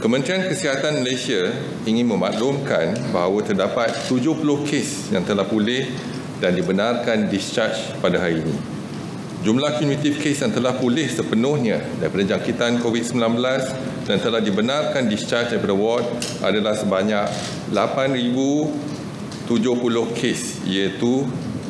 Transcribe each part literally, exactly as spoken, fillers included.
Kementerian Kesihatan Malaysia ingin memaklumkan bahawa terdapat tujuh puluh kes yang telah pulih dan dibenarkan discharge pada hari ini. Jumlah kumulatif kes yang telah pulih sepenuhnya daripada jangkitan COVID sembilan belas dan telah dibenarkan discharge daripada ward adalah sebanyak lapan ribu tujuh puluh kes, iaitu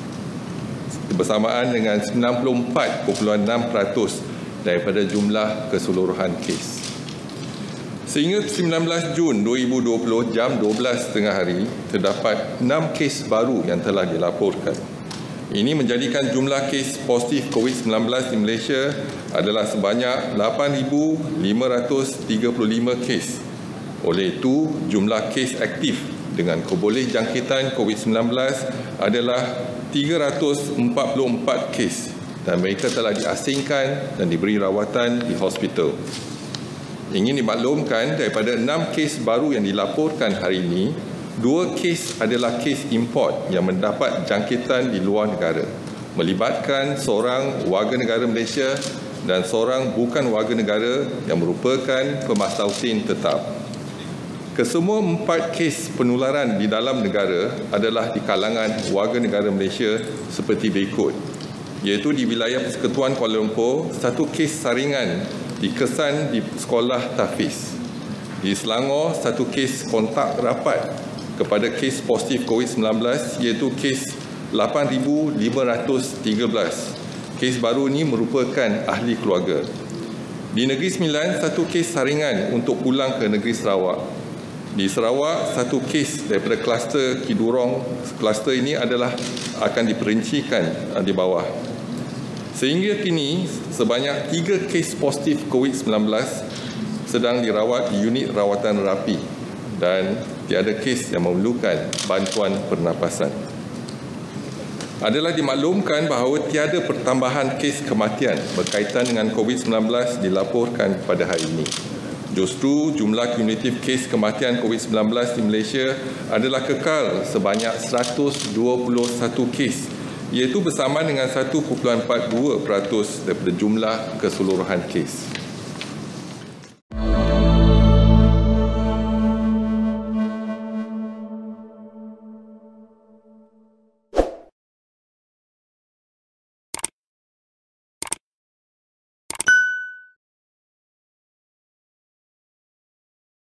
bersamaan dengan sembilan puluh empat perpuluhan enam peratus daripada jumlah keseluruhan kes. Sehingga sembilan belas Jun dua ribu dua puluh jam dua belas tengah hari, terdapat enam kes baru yang telah dilaporkan. Ini menjadikan jumlah kes positif COVID sembilan belas di Malaysia adalah sebanyak lapan ribu lima ratus tiga puluh lima kes. Oleh itu, jumlah kes aktif dengan keboleh jangkitan COVID sembilan belas adalah tiga ratus empat puluh empat kes dan mereka telah diasingkan dan diberi rawatan di hospital. Ingin dimaklumkan, daripada enam kes baru yang dilaporkan hari ini, dua kes adalah kes import yang mendapat jangkitan di luar negara, melibatkan seorang warga negara Malaysia dan seorang bukan warga negara yang merupakan pemastautin tetap. Kesemua empat kes penularan di dalam negara adalah di kalangan warga negara Malaysia seperti berikut, iaitu di wilayah Persekutuan Kuala Lumpur, satu kes saringan dikesan di sekolah Tafiz. Di Selangor, satu kes kontak rapat kepada kes positif COVID sembilan belas, iaitu kes lapan ribu lima ratus tiga belas. Kes baru ini merupakan ahli keluarga. Di Negeri Sembilan, satu kes saringan untuk pulang ke Negeri Sarawak. Di Sarawak, satu kes daripada kluster Kidurong. Kluster ini adalah akan diperincikan di bawah. Sehingga kini, sebanyak tiga kes positif COVID sembilan belas sedang dirawat di unit rawatan rapi dan tiada kes yang memerlukan bantuan pernafasan. Adalah dimaklumkan bahawa tiada pertambahan kes kematian berkaitan dengan COVID sembilan belas dilaporkan pada hari ini. Justru jumlah kumulatif kes kematian COVID sembilan belas di Malaysia adalah kekal sebanyak seratus dua puluh satu kes, iaitu bersamaan dengan satu perpuluhan empat dua peratus daripada jumlah keseluruhan kes.